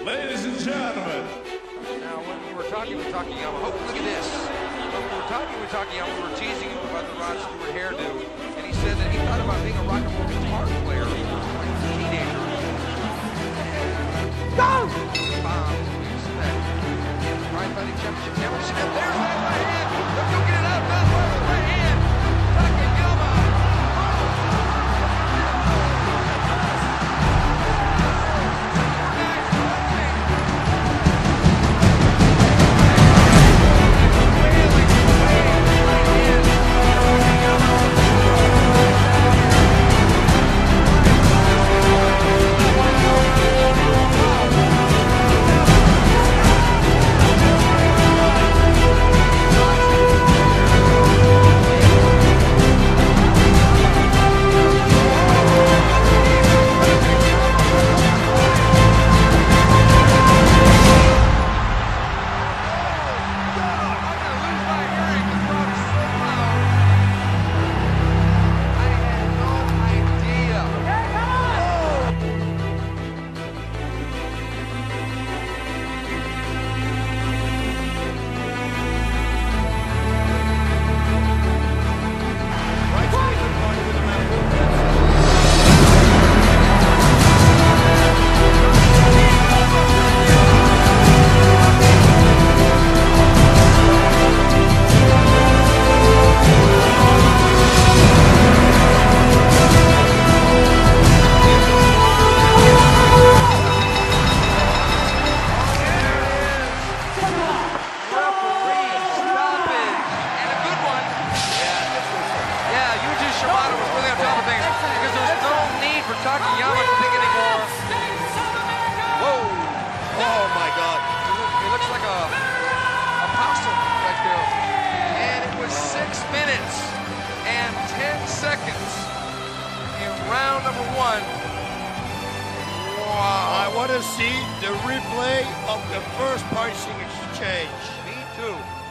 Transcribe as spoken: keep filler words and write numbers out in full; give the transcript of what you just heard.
Ladies and gentlemen. Now, when we were talking with Takayama, oh, look at this. When we were talking with Takayama, we were teasing him about the Rod Stewart hairdo, and he said that he thought about being a rock and roll guitar player when he was a teenager. Go! Bomb, we expect. Frye fighting championship. Now we're seeing there's that right hand. Look, he'll get it out. That's right, the right hand. Takayama. Takayama to think anymore. Whoa! Oh my God! He looks like a, a possum right there. And it was six minutes and ten seconds in round number one. Wow! I want to see the replay of the first punching exchange. Me too.